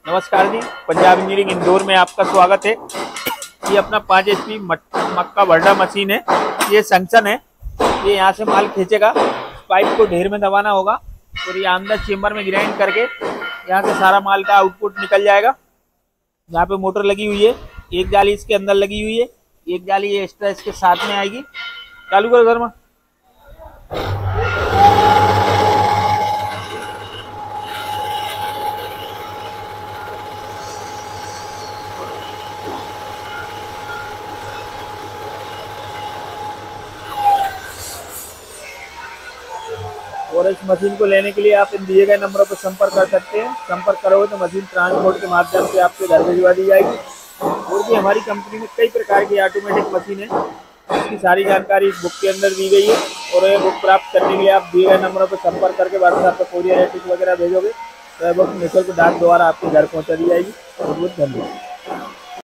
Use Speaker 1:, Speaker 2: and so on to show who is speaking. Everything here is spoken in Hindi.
Speaker 1: नमस्कार जी, पंजाब इंजीनियरिंग इंदौर में आपका स्वागत है। ये अपना 5 HP मक्का भरडा मशीन है। ये सेंक्शन है। ये यहाँ से माल खींचेगा, पाइप को ढेर में दबाना होगा और ये अंदर चेम्बर में ग्राइंड करके यहाँ से सारा माल का आउटपुट निकल जाएगा। यहाँ पे मोटर लगी हुई है, एक जाली इसके अंदर लगी हुई है, एक जाली ये एक्स्ट्रा इसके साथ में आएगी। चालू करो धर्मा। और इस मशीन को लेने के लिए आप इन दिए गए नंबरों पर संपर्क कर सकते हैं। संपर्क करोगे तो मशीन ट्रांसपोर्ट के माध्यम से आपके घर भिजवा दी जाएगी। और भी हमारी कंपनी में कई प्रकार की ऑटोमेटिक मशीन है, इसकी सारी जानकारी इस बुक के अंदर दी गई है। और ये बुक प्राप्त करने के लिए आप दिए गए नंबरों पर संपर्क करके व्हाट्सएप पर कोरियर एड्रेस वगैरह भेजोगे तो बुक निःशुल्क डाक द्वारा आपके घर पहुँचा दी जाएगी। बहुत बहुत धन्यवाद।